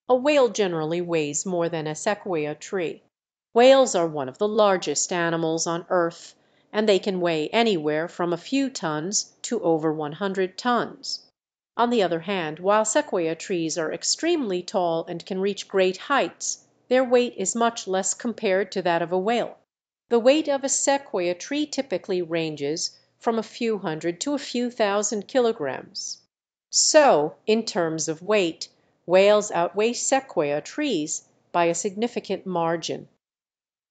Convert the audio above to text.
A whale generally weighs more than a sequoia tree. Whales are one of the largest animals on earth, and they can weigh anywhere from a few tons to over 100 tons. On the other hand, while sequoia trees are extremely tall and can reach great heights, their weight is much less compared to that of a whale. The weight of a sequoia tree typically ranges from a few hundred to a few thousand kilograms. So, in terms of weight, whales outweigh sequoia trees by a significant margin.